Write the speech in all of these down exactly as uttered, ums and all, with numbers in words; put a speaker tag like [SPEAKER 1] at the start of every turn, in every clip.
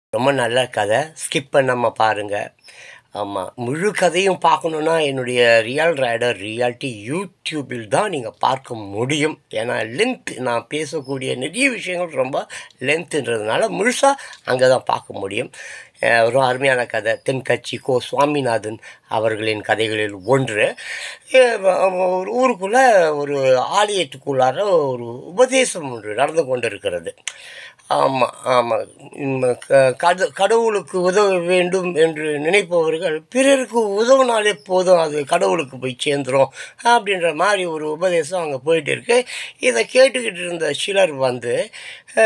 [SPEAKER 1] ரொம்ப நல்ல கதை. ஸ்கிப் பண்ணாம பாருங்க. ஆமா. முழு கதையும் பார்க்கணுன்னா, என்னுடைய ரியல் ரைடர் ரியாலிட்டி யூடியூபில் தான் நீங்க பார்க்க முடியும். ஏன்னா லென்த் நான் பேசக்கூடிய நிறைய விஷயங்கள் ரொம்ப லென்த்துன்றதுனால முழுசா அங்க தான் பார்க்க முடியும். அ ஒரு அருமையான கதை. தென்கட்சி கோ. சுவாமிநாதன் அவர்களின் கதைகளில் ஒன்று. எ வ ஒரு ஊருக்குள்ள ஒரு ஆலயத்துக்குள்ளார ஒரு உபதேசம் ஒன்று நடந்து கொண்டிருக்கிறது. ஆமா, ஆமா. ம் க கட கடவுளுக்கு உதவ வேண்டும் என்று நினைப்பவர்கள், பிறருக்கு உதவுனாலே போதும், அது கடவுளுக்கு போய் சேர்ந்துரும். அப்படின்ற மாரி ஒரு உபதேசம் அங்க போயிட்டு இருக்கு. இத கேட்டுக்கிட்டு இருந்த சிலர் வந்து அ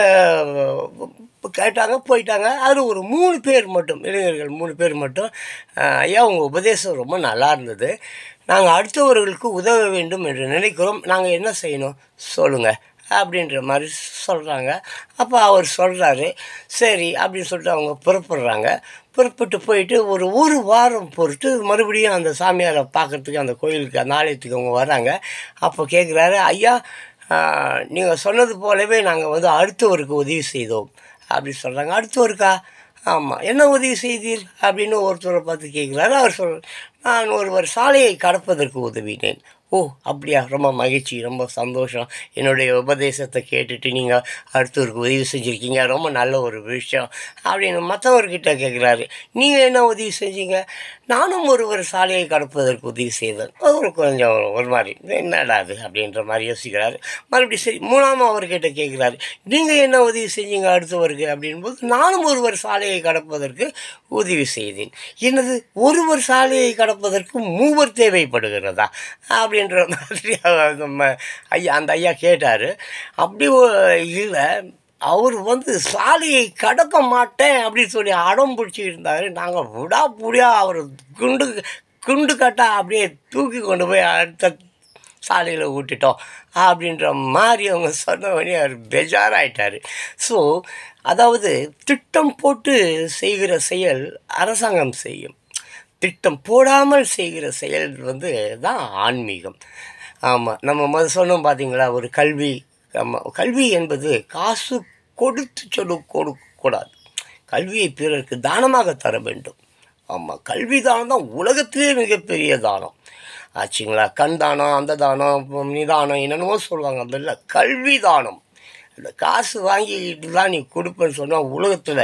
[SPEAKER 1] கேட்டாங்க, போயிட்டாங்க. அதுல ஒரு மூணு பேர் மட்டும், இளைஞர்கள் மூணு பேர் மட்டும், அ "ஐயா, உங்க உபதேசம் ரொம்ப நல்லா இருந்தது. நாங்க அடுத்தவர்களுக்கு உதவ வேண்டும் என்று நினைக்கிறோம். நாங்க என்ன செய்யணும்? சொல்லுங்க." அப்படின்ற மாரி சொல்றாங்க. அப்ப அவர் சொல்றாரு, "சரி." அப்படின்னு சொல்லிட்டு அவங்க புறப்படுறாங்க. புறப்பட்டு போயிட்டு ஒரு ஒரு வாரம் பொறுத்து மறுபடியும் அந்த சாமியார பார்க்கறதுக்கு அந்த கோயிலுக்கு, அந்த ஆலயத்துக்கு அவங்க வர்றாங்க. அப்போ கேட்குறாரு, "ஐயா, அ நீங்க சொன்னது போலவே நாங்க வந்து அடுத்தவருக்கு உதவி செய்தோம்." அப்படி சொல்றாங்க. "அடுத்தவருக்கா?" "ஆமா." "என்ன உதவி செய்தீர்?" அப்படின்னு ஒருத்தர பார்த்து கேட்குறாரு. அவர் சொல் "நான் ஒருவர் சாலையை கடப்பதற்கு உதவினேன்." "ஓ! அப்படியா? ரொம்ப மகிழ்ச்சி, ரொம்ப சந்தோஷம். என்னுடைய உபதேசத்த கேட்டுட்டு நீங்க அடுத்தவருக்கு உதவி செஞ்சிருக்கீங்க. ரொம்ப நல்ல ஒரு விஷயம்." அப்படின்னு மத்தவர்கிட்ட கேட்குறாரு. "நீங்க என்ன உதவி செஞ்சீங்க?" "நானும் ஒருவர் சாலையை கடப்பதற்கு உதவி செய்தேன்." அவரு கொஞ்சம் ஒரு மாரி, "என்னடா இது?" அப்படின்ற மாரி யோசிக்கிறாரு. மறுபடியும் சரி மூணாம அவர்கிட்ட கேட்குறாரு. "நீங்க என்ன உதவி செஞ்சீங்க அடுத்தவருக்கு?" அப்படின்போது, "நானும் ஒருவர் சாலையை கடப்பதற்கு உதவி செய்தேன்." "என்னது? ஒருவர் சாலையை கடப்பதற்கு மூவர் தேவைப்படுகிறதா?" அப்படின்ற மாதிரி நம்ம ஐயா அந்த ஐயா கேட்டாரு. அப்படி ஒ இல்ல. அவரு வந்து சாலையை கடக்க மாட்டேன் அப்படின்னு சொல்லி அடம் பிடிச்சுக்கிட்டு இருந்தாரு. நாங்க விடாப்புடியா அவர குண்டு குண்டு கட்டா அப்படியே தூக்கி கொண்டு போய் அடுத்த சாலையில விட்டுட்டோம். அப்படின்ற மாரி அவங்க சொன்ன உடனே அவரு பெஜாராயிட்டாரு. ஸோ, அதாவது திட்டம் போட்டு செய்கிற செயல் அரசாங்கம் செய்யும். திட்டம் போடாமல் செய்கிற செயல் வந்து தான் ஆன்மீகம். ஆமா. நம்ம மொத சொன்னோம் பார்த்தீங்களா? ஒரு கல்வி. ஆமா. கல்வி என்பது காசு கொடுத்து சொல்லு கொடுக்கக்கூடாது. கல்வியை பிறருக்கு தானமாக தர வேண்டும். ஆமா. கல்வி தானம் தான் உலகத்திலே மிகப்பெரிய தானம். ஆச்சுங்களா? கண் தானம், அந்த தானம், நிதானம் என்னென்னமோ சொல்லுவாங்க. அது இல்ல. கல்வி தானம். இந்த காசு வாங்கிட்டு தான் நீ குடுப்பேன்னு சொன்னா உலகத்தில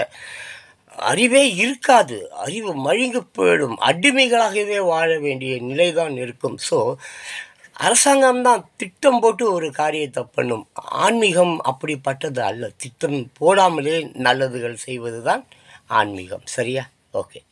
[SPEAKER 1] அறிவே இருக்காது. அறிவு மழுங்கி போயிடும். அடிமைகளாகவே வாழ வேண்டிய நிலை தான் இருக்கும். ஸோ, அரசாங்கம் தான் திட்டம் போட்டு ஒரு காரியத்த பண்ணும். ஆன்மீகம் அப்படிப்பட்டது அல்ல. திட்டம் போடாமலே நல்லதுகள் செய்வது தான் ஆன்மீகம். சரியா? ஓகே.